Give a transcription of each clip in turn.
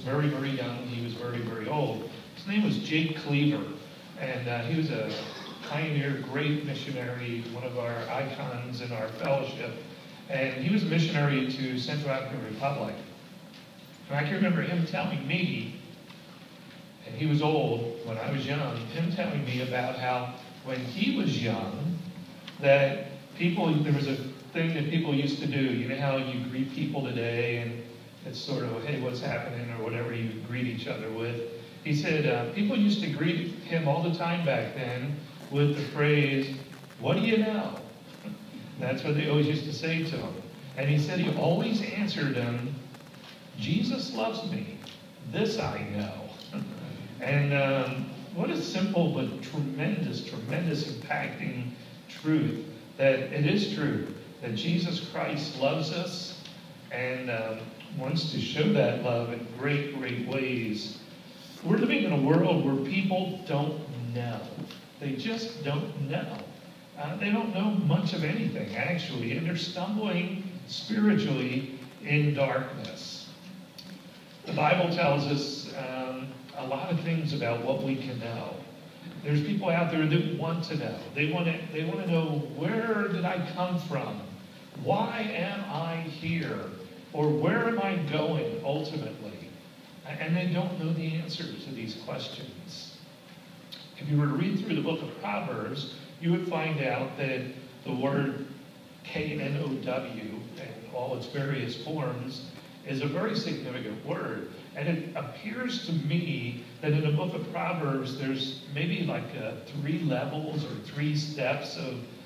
very, very young. He was very, very old. His name was Jake Cleaver, and he was a pioneer, great missionary, one of our icons in our fellowship. And he was a missionary to Central African Republic. And I can remember him telling me, and he was old when I was young, him telling me about how when he was young, that there was a thing that people used to do. You know how you greet people today, and it's sort of, hey, what's happening, or whatever you greet each other with. He said people used to greet him all the time back then with the phrase, what do you know? That's what they always used to say to him. And he said he always answered them, Jesus loves me. This I know. And what a simple but tremendous, tremendous impacting truth that it is true that Jesus Christ loves us and wants to show that love in great, great ways. We're living in a world where people don't know. They just don't know. They don't know much of anything, actually, and they're stumbling spiritually in darkness. The Bible tells us a lot of things about what we can know. There's people out there that want to know. They want to know, where did I come from? Why am I here? Or where am I going ultimately? And they don't know the answers to these questions. If you were to read through the book of Proverbs, you would find out that the word K-N-O-W and all its various forms is a very significant word. And it appears to me that in the book of Proverbs, there's maybe like 3 levels or 3 steps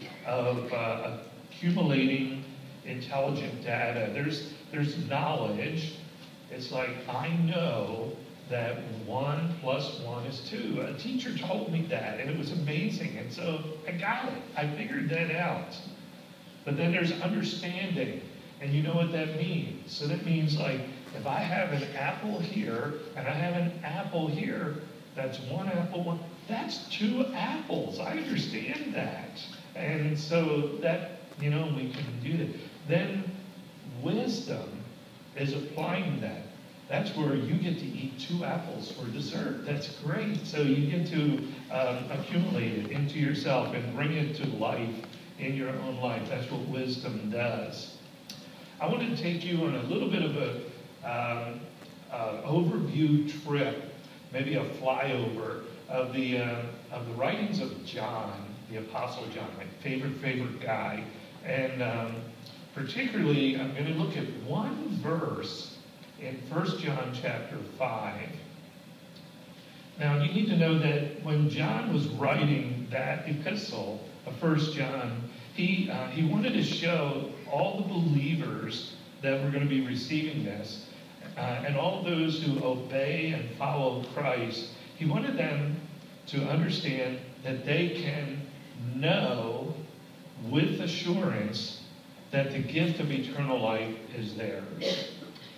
of accumulating intelligent data. There's knowledge. It's like, I know that 1 + 1 is 2. A teacher told me that, and it was amazing. And so I got it. I figured that out. But then there's understanding. And you know what that means. So that means, like, if I have an apple here, and I have an apple here, that's 1 apple, that's 2 apples. I understand that. And so that, we can do that. Then wisdom is applying that. That's where you get to eat 2 apples for dessert. That's great. So you get to accumulate it into yourself and bring it to life in your own life. That's what wisdom does. I want to take you on a little bit of a overview trip, maybe a flyover of the writings of John, the Apostle John, my favorite guy. And particularly, I'm going to look at one verse in 1 John chapter 5. Now, you need to know that when John was writing that epistle of 1 John, he wanted to show all the believers that were going to be receiving this, and all those who obey and follow Christ, he wanted them to understand that they can know with assurance that the gift of eternal life is theirs.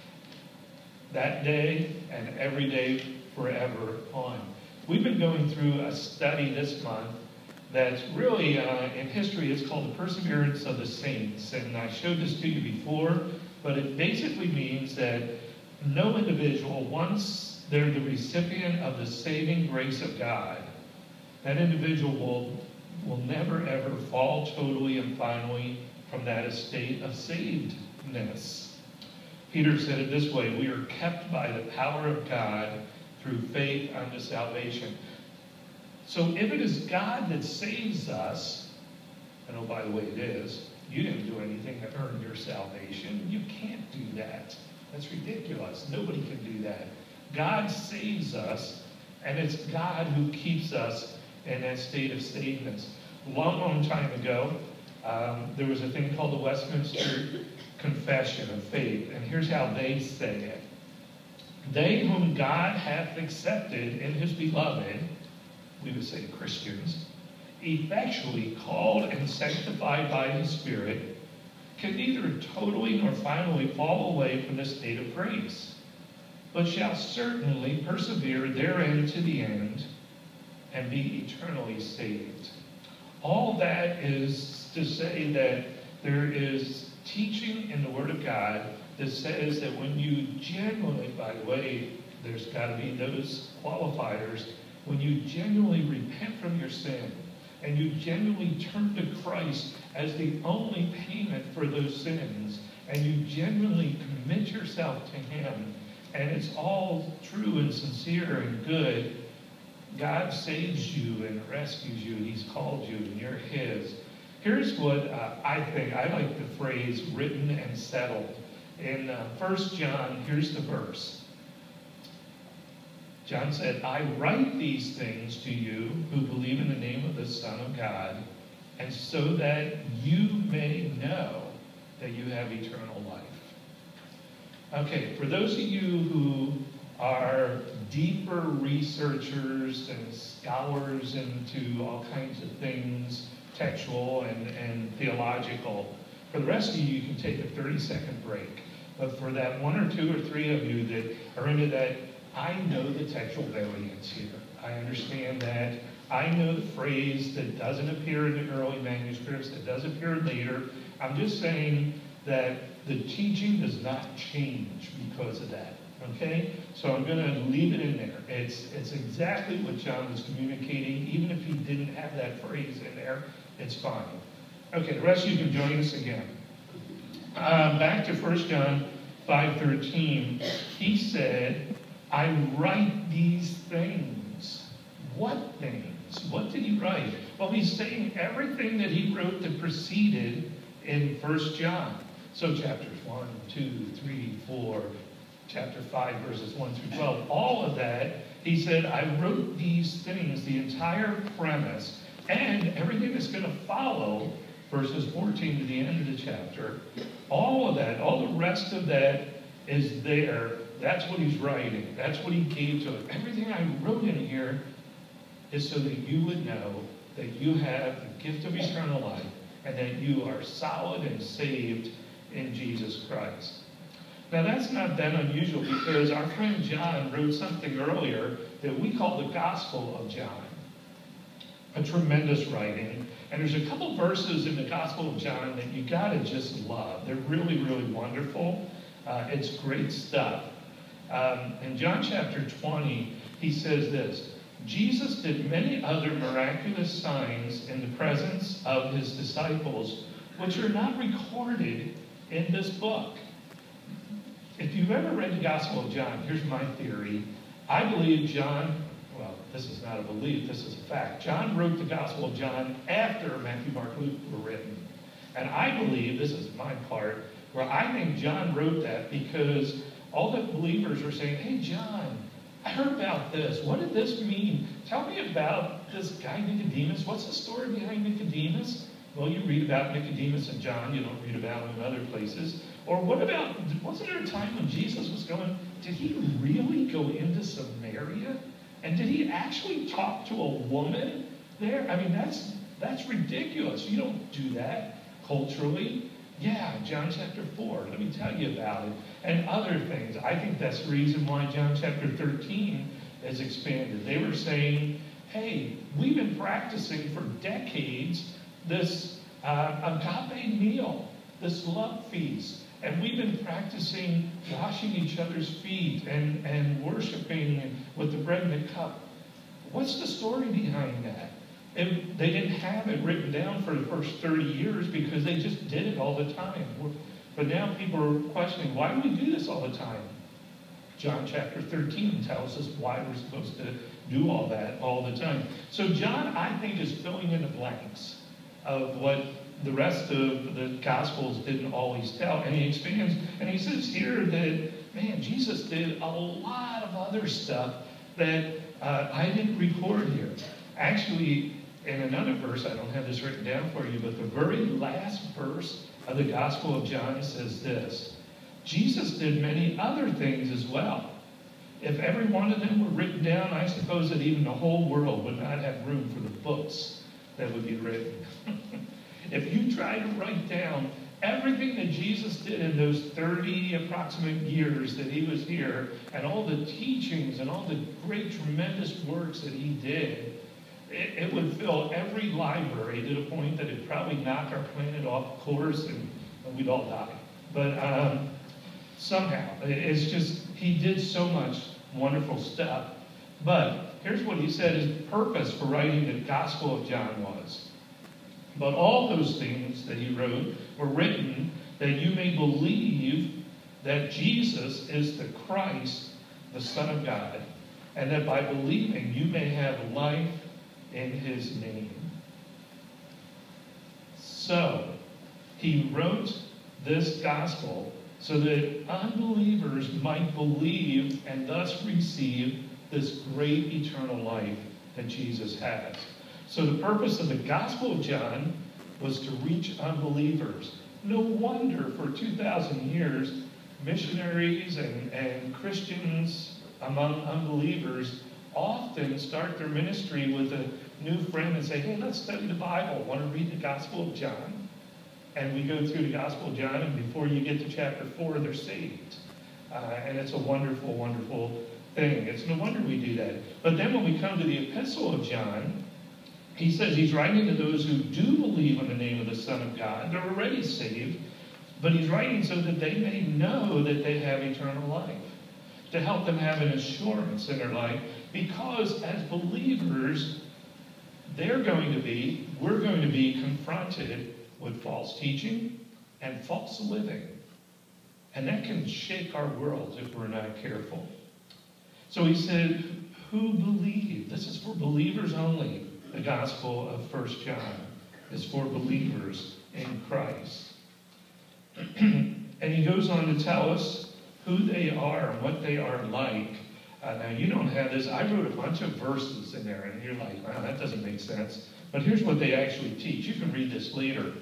That day and every day forever on. We've been going through a study this month that's really, in history, it's called the Perseverance of the Saints. And I showed this to you before, but it basically means that no individual, once they're the recipient of the saving grace of God, that individual will never ever fall totally and finally from that estate of savedness. Peter said it this way: we are kept by the power of God through faith unto salvation. So if it is God that saves us, and oh, by the way, it is, you didn't do anything to earn your salvation. You can't do that. That's ridiculous. Nobody can do that. God saves us, and it's God who keeps us in that state of savedness. A long time ago, there was a thing called the Westminster Confession of Faith, and here's how they say it. They whom God hath accepted in his beloved, we would say Christians, effectually called and sanctified by his Spirit, can neither totally nor finally fall away from the state of grace, but shall certainly persevere therein to the end and be eternally saved. All that is to say that there is teaching in the Word of God that says that when you genuinely, by the way, there's got to be those qualifiers. When you genuinely repent from your sin and you genuinely turn to Christ as the only payment for those sins, and you genuinely commit yourself to Him, and it's all true and sincere and good, God saves you and rescues you. He's called you and you're His. Here's what I think. I like the phrase written and settled. In 1 John, here's the verse. John said, I write these things to you who believe in the name of the Son of God, and so that you may know that you have eternal life. Okay, for those of you who are deeper researchers and scholars into all kinds of things, textual and theological, for the rest of you, you can take a 30-second break. But for that one or two or three of you that are into that, I know the textual variants here. I understand that. I know the phrase that doesn't appear in the early manuscripts, that does appear later. I'm just saying that the teaching does not change because of that. Okay? So I'm going to leave it in there. It's exactly what John was communicating. Even if he didn't have that phrase in there, it's fine. Okay, the rest of you can join us again. Back to 1 John 5:13. He said, I write these things. What things? What did he write? Well, he's saying everything that he wrote that preceded in 1 John. So chapters 1, 2, 3, 4, chapter 5, verses 1 through 12, all of that, he said, I wrote these things, the entire premise, and everything that's going to follow, verses 14 to the end of the chapter, all of that, all the rest of that is there. That's what he's writing. That's what he gave to it. Everything I wrote in here is so that you would know that you have the gift of eternal life and that you are solid and saved in Jesus Christ. Now that's not that unusual because our friend John wrote something earlier that we call the Gospel of John. A tremendous writing. And there's a couple verses in the Gospel of John that you gotta just love. They're really, really wonderful. It's great stuff. In John chapter 20, he says this, Jesus did many other miraculous signs in the presence of his disciples, which are not recorded in this book. If you've ever read the Gospel of John, here's my theory. I believe John, well, this is not a belief, this is a fact. John wrote the Gospel of John after Matthew, Mark, Luke were written. And I believe, this is my part, where I think John wrote that because all the believers were saying, hey, John, I heard about this. What did this mean? Tell me about this guy Nicodemus. What's the story behind Nicodemus? Well, you read about Nicodemus in John. You don't read about him in other places. Or what about, wasn't there a time when Jesus was going, did he really go into Samaria? And did he actually talk to a woman there? I mean, that's ridiculous. You don't do that culturally. Yeah, John chapter 4, let me tell you about it. And other things. I think that's the reason why John chapter 13 is expanded. They were saying, hey, we've been practicing for decades this agape meal, this love feast. And we've been practicing washing each other's feet and worshiping with the bread and the cup. What's the story behind that? And they didn't have it written down for the first 30 years because they just did it all the time. But now people are questioning, why do we do this all the time? John chapter 13 tells us why we're supposed to do all that all the time. So John, I think, is filling in the blanks of what the rest of the Gospels didn't always tell. And he expands, and he says here that, man, Jesus did a lot of other stuff that I didn't record here. Actually, in another verse, I don't have this written down for you, but the very last verse of the Gospel of John says this, Jesus did many other things as well. If every one of them were written down, I suppose that even the whole world would not have room for the books that would be written. If you try to write down everything that Jesus did in those 30 approximate years that he was here, and all the teachings and all the great, tremendous works that he did, it would fill every library to the point that it'd probably knock our planet off course and we'd all die. But somehow, it's just, he did so much wonderful stuff. But here's what he said his purpose for writing the Gospel of John was. But all those things that he wrote were written that you may believe that Jesus is the Christ, the Son of God, and that by believing you may have life in his name. So, he wrote this gospel so that unbelievers might believe and thus receive this great eternal life that Jesus has. So the purpose of the Gospel of John was to reach unbelievers. No wonder for 2,000 years, missionaries and Christians among unbelievers often start their ministry with a new friend and say, hey, let's study the Bible. Want to read the Gospel of John? And we go through the Gospel of John, and before you get to chapter 4, they're saved. And it's a wonderful, wonderful thing. It's no wonder we do that. But then when we come to the Epistle of John, he says he's writing to those who do believe in the name of the Son of God. They're already saved, but he's writing so that they may know that they have eternal life, to help them have an assurance in their life, because as believers, we're going to be confronted with false teaching and false living. And that can shake our world if we're not careful. So he said, who believe? This is for believers only. The Gospel of 1 John is for believers in Christ. And he goes on to tell us who they are and what they are like. Now, you don't have this. I wrote a bunch of verses in there, and you're like, wow, that doesn't make sense. But here's what they actually teach. You can read this later.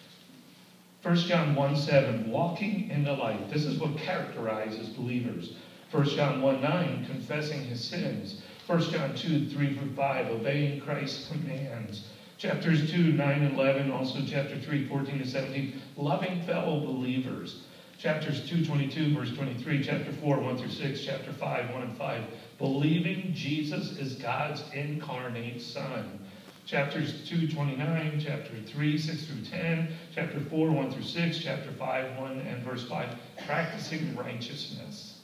1 John 1:7, walking in the light. This is what characterizes believers. 1 John 1:9, confessing his sins. 1 John 2:3-5, obeying Christ's commands. Chapters 2, 9 and 11, also chapter 3, 14-17, loving fellow believers. Chapters 2:22, verse 23, chapter 4, 1-6, chapter 5, 1 and 5, believing Jesus is God's incarnate Son. Chapters 2:29, chapter 3, 6-10, chapter 4, 1-6, chapter 5, 1 and verse 5, practicing righteousness.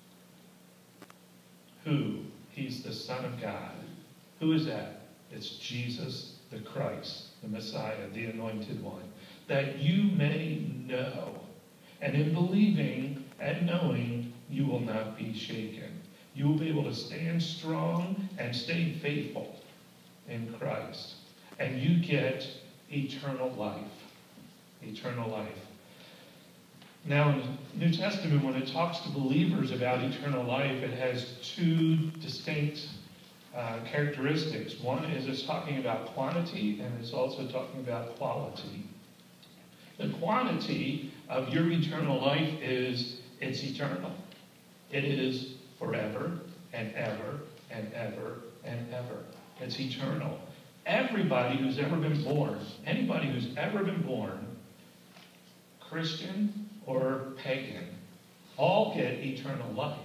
Who? He's the Son of God. Who is that? It's Jesus the Christ, the Messiah, the Anointed One, that you may know. And in believing and knowing, you will not be shaken. You will be able to stand strong and stay faithful in Christ. And you get eternal life. Eternal life. Now, in the New Testament, when it talks to believers about eternal life, it has two distinct characteristics. One is it's talking about quantity, and it's also talking about quality. The quantity of your eternal life is it's eternal. It is forever and ever and ever and ever. It's eternal. Everybody who's ever been born, anybody who's ever been born, Christian or pagan, all get eternal life.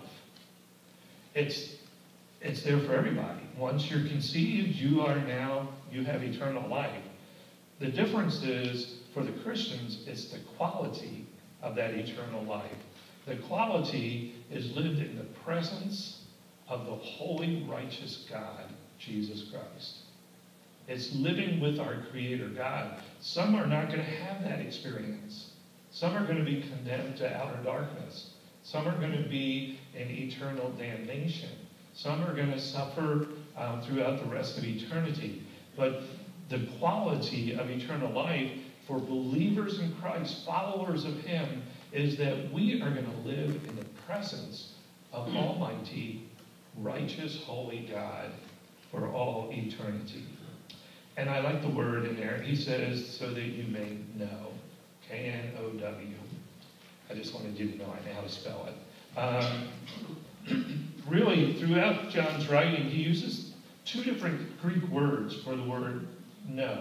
It's there for everybody. Once you're conceived, you have eternal life. The difference is, for the Christians, it's the quality of that eternal life. The quality is lived in the presence of the holy, righteous God, Jesus Christ. It's living with our Creator God. Some are not going to have that experience. Some are going to be condemned to outer darkness. Some are going to be in eternal damnation. Some are going to suffer throughout the rest of eternity. But the quality of eternal life for believers in Christ, followers of Him, is that we are going to live in the presence of Almighty, righteous, holy God for all eternity. And I like the word in there. He says, so that you may know. K-N-O-W. I just wanted you to know I know how to spell it. Really, throughout John's writing, he uses two different Greek words for the word know.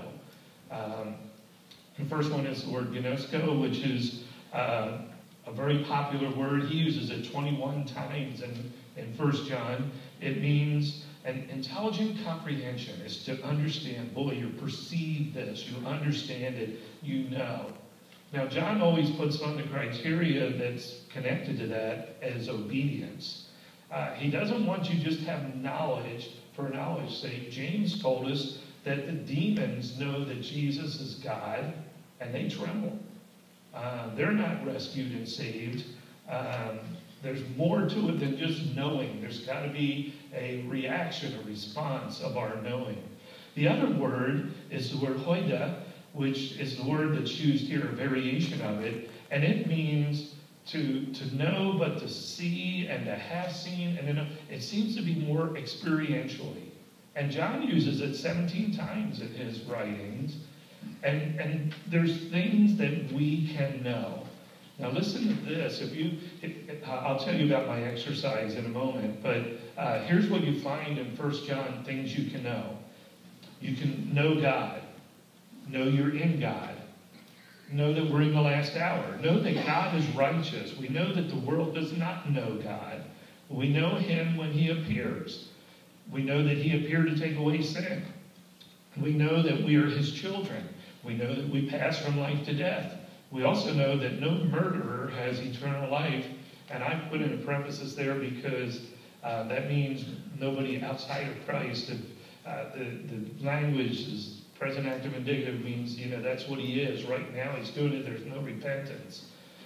The first one is the word gnosko, which is a very popular word. He uses it 21 times in 1 John. It means an intelligent comprehension. It's to understand. Boy, you perceive this. You understand it. You know. Now, John always puts on the criteria that's connected to that as obedience. He doesn't want you just to have knowledge for knowledge's sake. James told us that the demons know that Jesus is God, and they tremble. They're not rescued and saved. There's more to it than just knowing. There's got to be a reaction, a response of our knowing. The other word is the word hoida, which is the word that's used here, a variation of it, and it means to know, but to see and to have seen, and to know. It seems to be more experientially. And John uses it 17 times in his writings, and there's things that we can know. Now listen to this. I'll tell you about my exercise in a moment, but here's what you find in 1 John, things you can know. You can know God. Know you're in God. Know that we're in the last hour. Know that God is righteous. We know that the world does not know God. We know him when he appears. We know that he appeared to take away sin. We know that we are his children. We know that we pass from life to death. We also know that no murderer has eternal life. And I put in a parenthesis there because that means nobody outside of Christ. The language is present active indicative, means, that's what he is. Right now he's doing it. There's no repentance.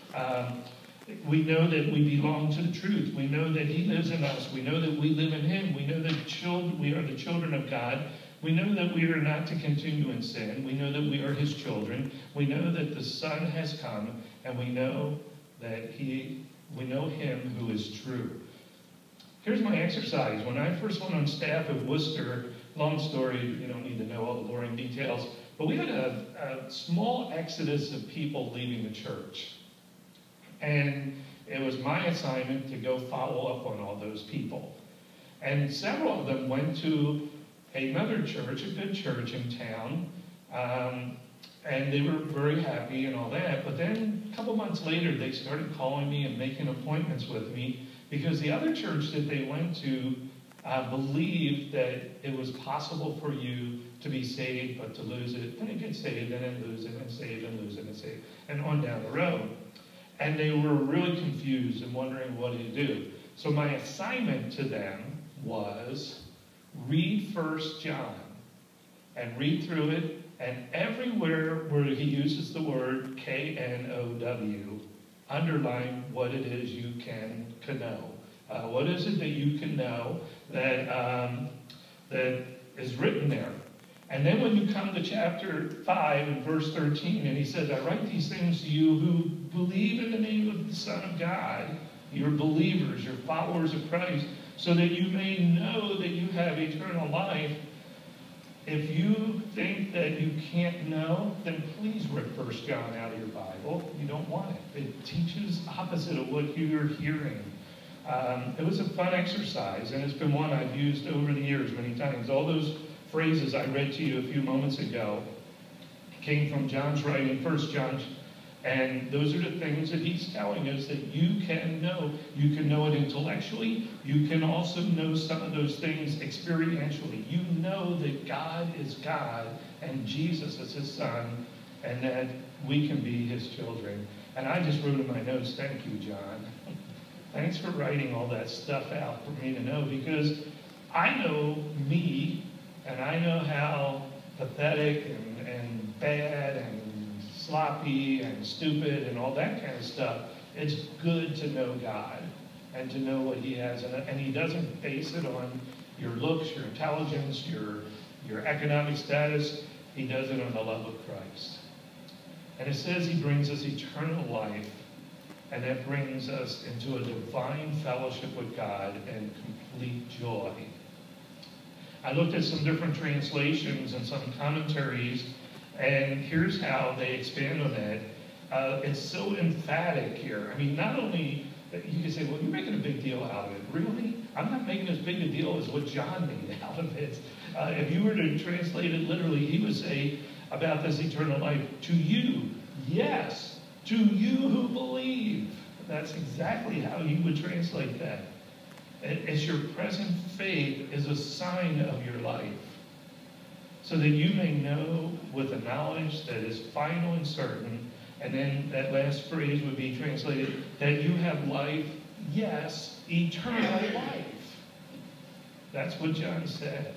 We know that we belong to the truth. We know that he lives in us. We know that we live in him. We know that we are the children of God. We know that we are not to continue in sin. We know that we are his children. We know that the Son has come, and we know that we know him who is true. Here's my exercise. When I first went on staff at Worcester, long story, you don't need to know all the boring details, but we had a small exodus of people leaving the church. And it was my assignment to go follow up on all those people. And several of them went to another church, a good church in town, and they were very happy and all that. But then a couple months later, they started calling me and making appointments with me because the other church that they went to believed that it was possible for you to be saved, but to lose it, then get saved, and then lose it, and saved, and lose it, and saved, and on down the road. And they were really confused and wondering what to do. So my assignment to them was read 1 John and read through it, and everywhere where he uses the word K-N-O-W, underline what it is you can know. What is it that you can know that is written there? And then when you come to chapter 5 and verse 13, and he says, I write these things to you who believe in the name of the Son of God. You're believers, you're followers of Christ, so that you may know that you have eternal life. If you think that you can't know, then please rip 1 John out of your Bible. You don't want it. It teaches opposite of what you're hearing. It was a fun exercise, and it's been one I've used over the years many times. All those phrases I read to you a few moments ago came from John's writing, 1 John, and those are the things that he's telling us that you can know. You can know it intellectually. You can also know some of those things experientially. You know that God is God and Jesus is his Son, and that we can be his children. And I just wrote in my notes, thank you, John. Thanks for writing all that stuff out for me to know, because I know me, and I know how pathetic and bad and sloppy and stupid and all that kind of stuff. It's good to know God and to know what he has. And he doesn't base it on your looks, your intelligence, your economic status. He does it on the love of Christ. And it says he brings us eternal life, and that brings us into a divine fellowship with God and complete joy. I looked at some different translations and some commentaries, and here's how they expand on that. It's so emphatic here. I mean, not only, you can say, well, you're making a big deal out of it. Really? I'm not making as big a deal as what John made out of it. If you were to translate it literally, he would say about this eternal life, to you, yes, to you who believe. That's exactly how you would translate that. As your present faith is a sign of your life, so that you may know with a knowledge that is final and certain. And then that last phrase would be translated, that you have life, yes, eternal life. That's what John said.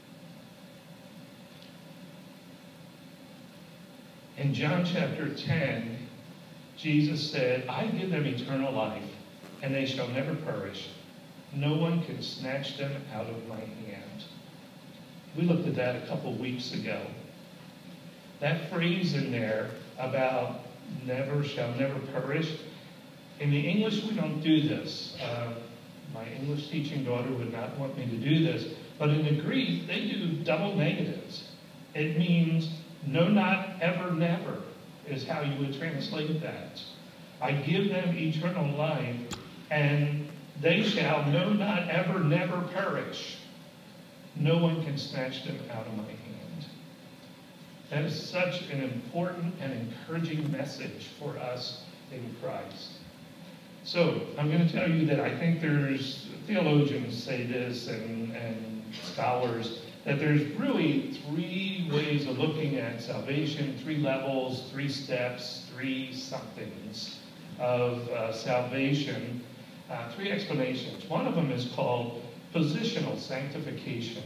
In John chapter 10, Jesus said, I give them eternal life, and they shall never perish. No one can snatch them out of my hand. We looked at that a couple weeks ago. That phrase in there about never shall never perish, in the English we don't do this. My English teaching daughter would not want me to do this, but in the Greek they do double negatives. It means no, not, ever, never is how you would translate that. I give them eternal life, and they shall no, not, ever, never perish. No one can snatch them out of my hand. That is such an important and encouraging message for us in Christ. So, I'm going to tell you that I think there's, theologians say this and scholars, that there's really three ways of looking at salvation, three levels, three steps, three somethings of salvation, three explanations. One of them is called positional sanctification.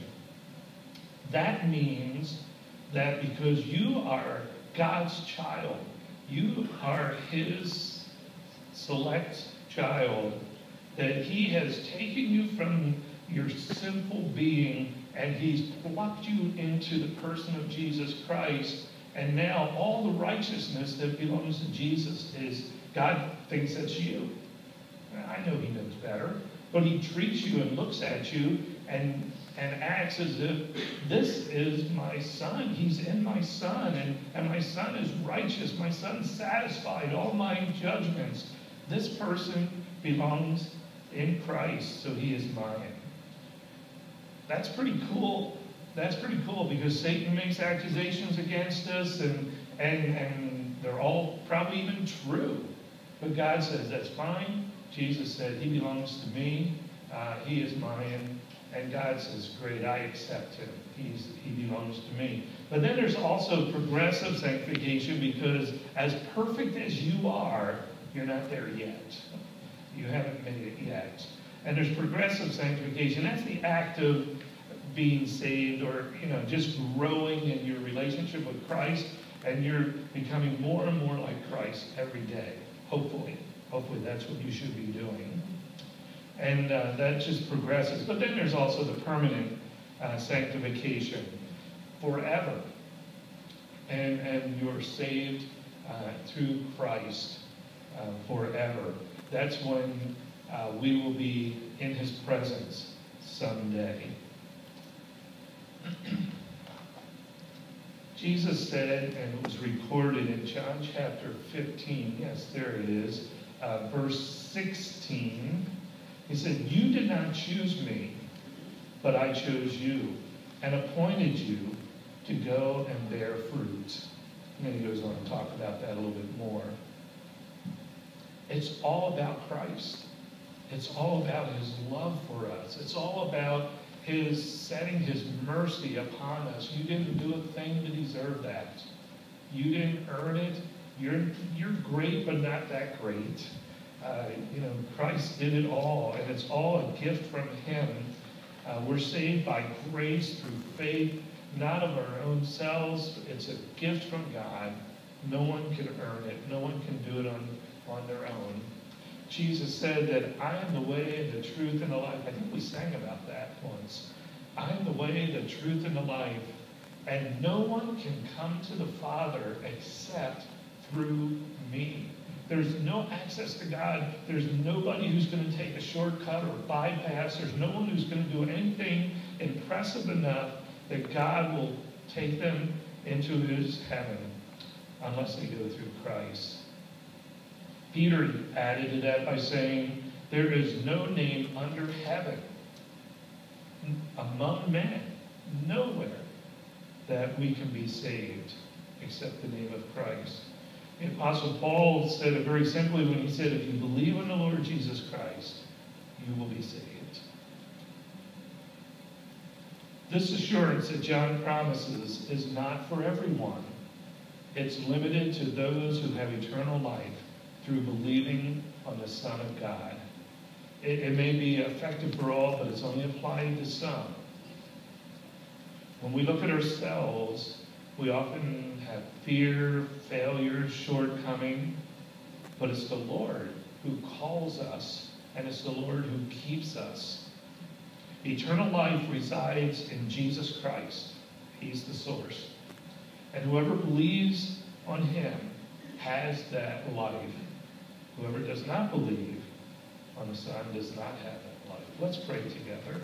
That means that because you are God's child, you are his select child, that he has taken you from your sinful being and he's plucked you into the person of Jesus Christ, and now all the righteousness that belongs to Jesus is, God thinks that's you. I know he knows better, but he treats you and looks at you and acts as if this is my son. He's in my son, and my son is righteous. My son satisfied all my judgments. This person belongs in Christ, so he is mine. That's pretty cool. That's pretty cool because Satan makes accusations against us, and they're all probably even true. But God says, that's fine. Jesus said, he belongs to me. He is mine. And God says, great, I accept him. He belongs to me. But then there's also progressive sanctification, because as perfect as you are, you're not there yet. You haven't made it yet. And there's progressive sanctification. That's the act of being saved, or just growing in your relationship with Christ, and you're becoming more and more like Christ every day. Hopefully that's what you should be doing. And that just progresses. But then there's also the permanent sanctification, forever. And you're saved through Christ forever. That's when we will be in his presence someday. Jesus said, and it was recorded in John chapter 15, yes, there it is, verse 16, he said, you did not choose me, but I chose you and appointed you to go and bear fruit. And then he goes on to talk about that a little bit more. It's all about Christ. It's all about his love for us. It's all about his setting his mercy upon us. You didn't do a thing to deserve that. You didn't earn it. You're great, but not that great. Christ did it all, and it's all a gift from him. We're saved by grace through faith, not of our own selves. It's a gift from God. No one can earn it. No one can do it on their own. Jesus said that I am the way, the truth, and the life. I think we sang about that once. I am the way, the truth, and the life. And no one can come to the Father except through me. There's no access to God. There's nobody who's going to take a shortcut or bypass. There's no one who's going to do anything impressive enough that God will take them into his heaven unless they go through Christ. Peter added to that by saying, there is no name under heaven among men, nowhere, that we can be saved except the name of Christ. The Apostle Paul said it very simply when he said, if you believe in the Lord Jesus Christ, you will be saved. This assurance that John promises is not for everyone. It's limited to those who have eternal life through believing on the Son of God. It may be effective for all, but it's only applied to some. When we look at ourselves, we often have fear, failure, shortcoming, but it's the Lord who calls us, and it's the Lord who keeps us. Eternal life resides in Jesus Christ. He's the source. And whoever believes on him has that life. Whoever does not believe on the Son does not have that life. Let's pray together.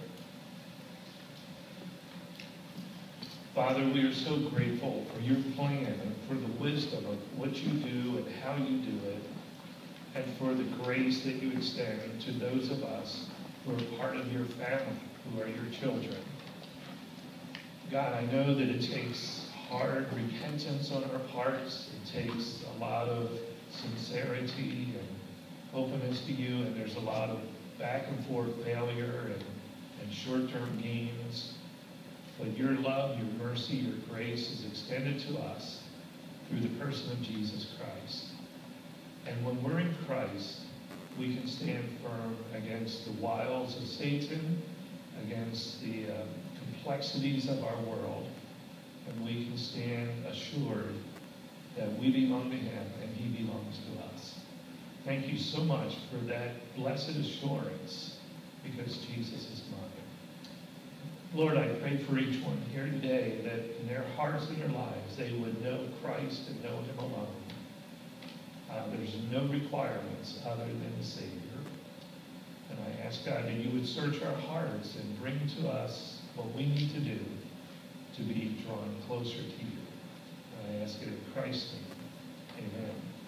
Father, we are so grateful for your plan and for the wisdom of what you do and how you do it, and for the grace that you extend to those of us who are part of your family, who are your children. God, I know that it takes hard repentance on our parts. It takes a lot of sincerity and openness to you, and there's a lot of back and forth failure and short-term gains. But your love, your mercy, your grace is extended to us through the person of Jesus Christ. And when we're in Christ, we can stand firm against the wiles of Satan, against the complexities of our world, and we can stand assured that we belong to him and he belongs to us. Thank you so much for that blessed assurance, because Jesus is mine. Lord, I pray for each one here today that in their hearts and their lives they would know Christ and know him alone. There's no requirements other than the Savior. And I ask, God, that you would search our hearts and bring to us what we need to do to be drawn closer to you. And I ask it in Christ's name. Amen.